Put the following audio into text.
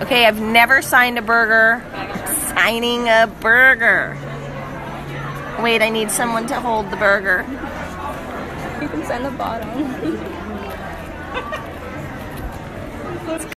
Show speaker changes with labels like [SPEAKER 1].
[SPEAKER 1] Okay, I've never signed a burger. Signing a burger. Wait, I need someone to hold the burger.
[SPEAKER 2] You can sign the bottom.